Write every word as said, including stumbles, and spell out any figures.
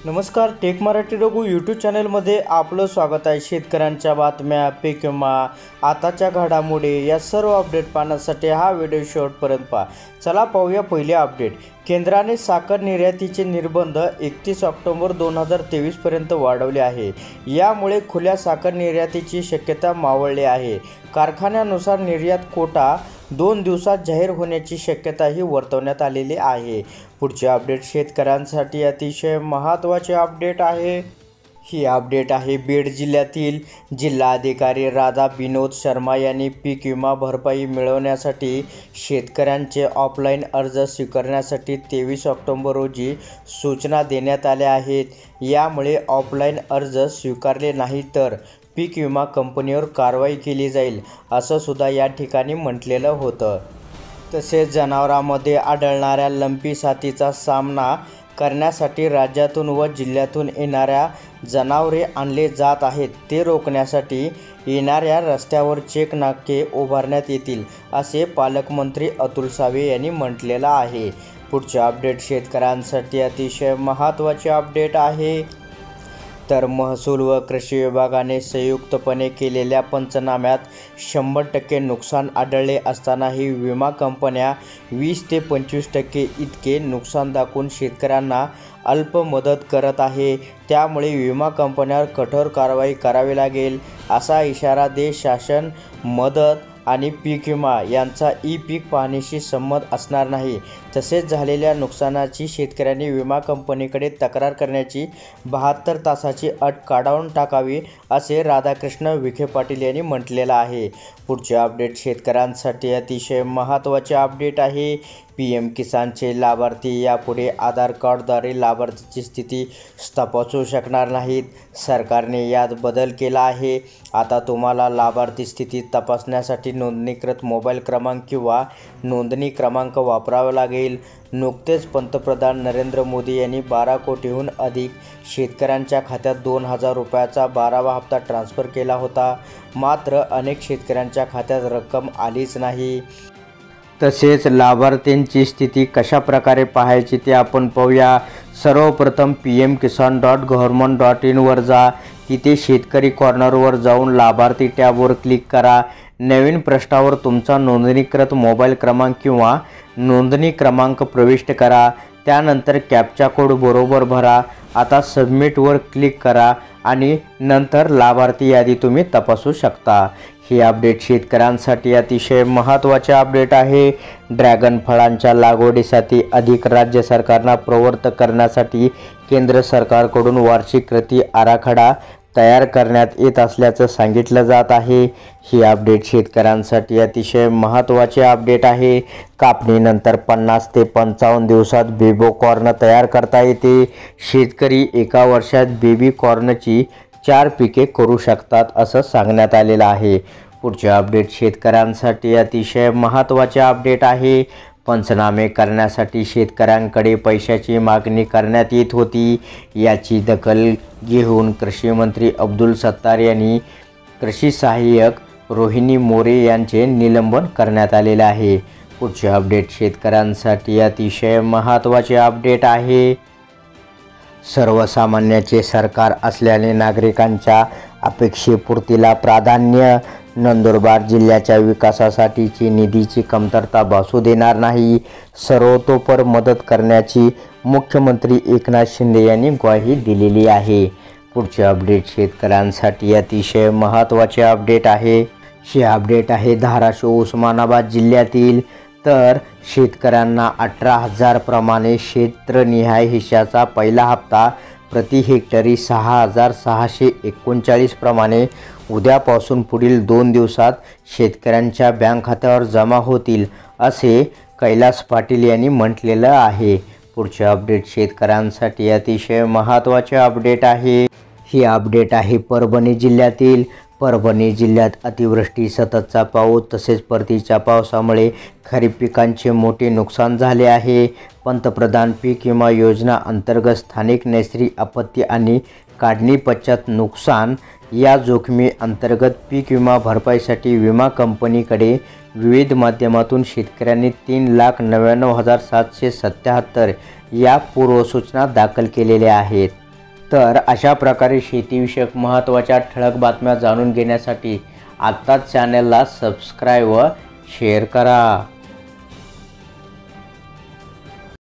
नमस्कार, take Marathi Raghu YouTube चॅनलमध्ये आपलं स्वागत आहे। शेतकऱ्यांच्या बातम्या, पीक विमा, आताच्या घडामोडी या सर्व अपडेट पाहण्यासाठी हा व्हिडिओ शेवटपर्यंत पहा। चला पाहूया पहिले अपडेट। केंद्राने साखर निर्यातीचे निर्बंध एकतीस ऑक्टोबर दोन हजार तेवीस पर्यंत वाढवले आहे। यामुळे खुल्या साखर निर्यातीची शक्यता मावळली आहे। कारखान्यानुसार निर्यात कोटा दोन दिवसात जाहीर होण्याची शक्यताही वर्तवण्यात आलेली आहे। पुढचे अपडेट शेतकऱ्यांसाठी अतिशय महत्त्वाचे अपडेट आहे। ही अपडेट आहे बीड जिल्ह्यातील जिल्हाधिकारी राधा विनोद शर्मा यांनी पीक विमा भरपाई मिळवण्यासाठी शेतकऱ्यांचे ऑफलाईन अर्ज स्वीकारण्यासाठी तेवीस ऑक्टोबर रोजी सूचना देण्यात आल्या आहेत। यामुळे ऑफलाईन अर्ज स्वीकारले नाही तर पीक विमा कंपनीवर कारवाई केली जाईल असं सुद्धा या ठिकाणी म्हटलेलं होतं। तसेच जनावरांमध्ये आढळणाऱ्या लंपी साथीचा सामना करण्यासाठी राज्यातून व जिल्ह्यातून येणाऱ्या जनावरे आणले जात आहेत ते रोखण्यासाठी येणाऱ्या रस्त्यावर चेक नाके उभारण्यात येतील असे पालकमंत्री अतुल सावे यांनी म्हटलेलं आहे। पुढचे अपडेट शेतकऱ्यांसाठी अतिशय महत्त्वाचे अपडेट आहे। तर महसूल व कृषी विभागाने संयुक्तपणे केलेल्या पंचनाम्यात शंभर टक्के नुकसान आढळले असतानाही विमा कंपन्या वीस ते पंचवीस टक्के इतके नुकसान दाखवून शेतकऱ्यांना अल्प मदत करत आहे। त्यामुळे विमा कंपन्यांवर कठोर कारवाई करावी लागेल असा इशारा देश शासन मदत आणि पीक विमा यांचा ई पीक पाहणीशी संमत असणार नाही। तसेच झालेल्या नुकसानाची शेतकऱ्यांनी विमा कंपनीकडे तक्रार करण्याची बहात्तर तासाची अट काढून टाकावी असे राधाकृष्ण विखे पाटील यांनी म्हटलेलं आहे। पुढचे अपडेट शेतकऱ्यांसाठी अतिशय महत्त्वाचे अपडेट आहे। पी एम किसानचे लाभार्थी यापुढे आधार कार्डद्वारे लाभार्थीची स्थिती तपासू शकणार नाहीत। सरकारने यात बदल केला आहे। आता तुम्हाला लाभार्थी स्थिती तपासण्यासाठी नोंदणीकृत मोबाईल क्रमांक किंवा नोंदणी क्रमांक वापरावा लागेल। नुकतेच पंतप्रधान नरेंद्र मोदी यांनी बारा कोटीहून अधिक शेतकऱ्यांच्या खात्यात दोन हजार रुपयाचा बारावा हप्ता ट्रान्स्फर केला होता। मात्र अनेक शेतकऱ्यांच्या खात्यात रक्कम आलीच नाही। तसेच लाभार्थ्यांची स्थिती कशा प्रकारे पाहायची ते आपण पाहूया। सर्वप्रथम P M Kisan dot government dot इनवर जा। तिथे शेतकरी कॉर्नरवर जाऊन लाभार्थी टॅबवर क्लिक करा। नवीन पृष्ठावर तुमचा नोंदणीकृत मोबाईल क्रमांक किंवा नोंदणी क्रमांक प्रविष्ट करा। त्यानंतर कॅप्चा कोड बरोबर भरा। आता सबमिटवर क्लिक करा आणि नंतर लाभार्थी यादी तुम्ही तपासू शकता। ही अपडेट शेतकऱ्यांसाठी अतिशय महत्त्वाचे अपडेट आहे। ड्रॅगन फळांच्या लागवडीसाठी अधिक राज्य सरकारना प्रवृत्त करण्यासाठी केंद्र सरकारकडून वार्षिक कृती आराखडा तयार करण्यात येत असल्याचं सांगितलं जात आहे। ही अपडेट शेतकऱ्यांसाठी अतिशय महत्त्वाचे अपडेट आहे। कापणीनंतर पन्नास ते पंचावन्न दिवसात बेबी कॉर्न तयार करता येते। शेतकरी एका वर्षात बेबी कॉर्नची चार पिके करू शकतात असं सांगण्यात आलेलं आहे। पुढचे अपडेट शेतकऱ्यांसाठी अतिशय महत्त्वाचे अपडेट आहे। पंचनामे करण्यासाठी शेतकऱ्यांकडे पैशाची मागणी करण्यात येत होती। याची दखल घेऊन कृषी मंत्री अब्दुल सत्तार यांनी कृषी सहाय्यक रोहिणी मोरे यांचे निलंबन करण्यात आलेले आहे। पुढचे अपडेट शेतकऱ्यांसाठी अतिशय महत्त्वाचे अपडेट आहे। सर्वसामान्याचे सरकार असल्याने नागरिकांच्या अपेक्षेपूर्तीला प्राधान्य। नंदुरबार जिल्ह्याच्या विकासासाठीची निधीची कमतरता भासू देणार नाही। सर्वतोपर मदत करण्याची मुख्यमंत्री एकनाथ शिंदे यांनी ग्वाही दिलेली आहे। पुढचे अपडेट शेतकऱ्यांसाठी अतिशय महत्त्वाचे अपडेट आहे। हे अपडेट आहे धाराशिव उस्मानाबाद जिल्ह्यातील। तर शेतकऱ्यांना अठरा हजार प्रमाणे क्षेत्रनिहाय हिश्शाचा पहिला हप्ता प्रति हेक्टरी सहा हजार सहाशे एकोणचाळीस प्रमाणे उद्यापासून पुढील दोन दिवसात शेतकऱ्यांच्या बँक खात्यावर जमा होतील असे कैलास पाटील यांनी म्हटलेलं आहे। पुढचे अपडेट शेतकऱ्यांसाठी अतिशय महत्त्वाचे अपडेट आहे। ही अपडेट आहे परभणी जिल्ह्यातील। परभणी जिल्ह्यात अतिवृष्टी, सततचा पाऊस तसेच परतीच्या पावसामुळे खरीप पिकांचे मोठे नुकसान झाले आहे। पंतप्रधान पीक विमा योजना अंतर्गत स्थानिक नैसर्गिक आपत्ती आणि काढणी पश्चात नुकसान या जोखमी अंतर्गत पीक विमा भरपाईसाठी विमा कंपनीकडे विविध माध्यमातून शेतकऱ्यांनी तीन लाख नव्याण्णव हजार सातशे सत्याहत्तर या पूर्वसूचना दाखल केलेल्या आहेत। तर अशा प्रकारे शेतीविषयक महत्त्वाच्या ठळक बातम्या जाणून घेण्यासाठी आत्ताच चॅनलला सबस्क्राईब व शेअर करा।